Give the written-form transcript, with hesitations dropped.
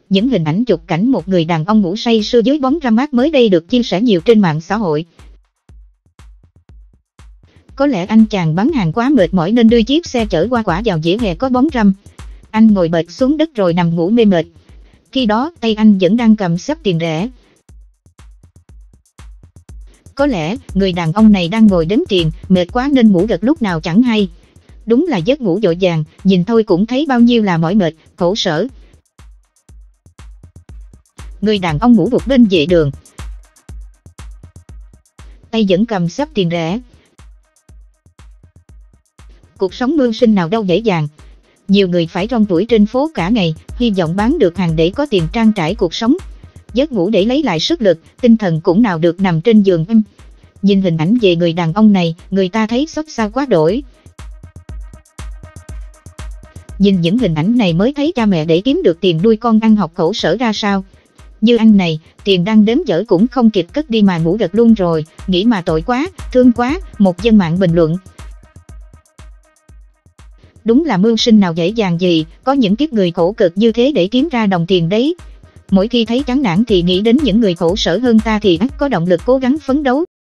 Những hình ảnh chụp cảnh một người đàn ông ngủ say sưa dưới bóng râm mát mới đây được chia sẻ nhiều trên mạng xã hội. Có lẽ anh chàng bán hàng quá mệt mỏi nên đưa chiếc xe chở hoa quả vào vỉa hè có bóng râm. Anh ngồi bệt xuống đất rồi nằm ngủ mê mệt. Khi đó tay anh vẫn đang cầm xấp tiền rẻ. Có lẽ người đàn ông này đang ngồi đếm tiền, mệt quá nên ngủ gật lúc nào chẳng hay. Đúng là giấc ngủ vội vàng, nhìn thôi cũng thấy bao nhiêu là mỏi mệt, khổ sở. Người đàn ông ngủ gục bên vệ đường, tay vẫn cầm xấp tiền rẻ. Cuộc sống mưu sinh nào đâu dễ dàng. Nhiều người phải rong ruổi trên phố cả ngày, hy vọng bán được hàng để có tiền trang trải cuộc sống. Giấc ngủ để lấy lại sức lực, tinh thần cũng nào được nằm trên giường em. Nhìn hình ảnh về người đàn ông này, người ta thấy xót xa quá đổi. Nhìn những hình ảnh này mới thấy cha mẹ để kiếm được tiền nuôi con ăn học khổ sở ra sao. Như anh này, tiền đang đếm dở cũng không kịp cất đi mà ngủ gật luôn rồi, nghĩ mà tội quá, thương quá, một dân mạng bình luận. Đúng là mưu sinh nào dễ dàng gì, có những kiếp người khổ cực như thế để kiếm ra đồng tiền đấy. Mỗi khi thấy chán nản thì nghĩ đến những người khổ sở hơn ta thì ắt có động lực cố gắng phấn đấu.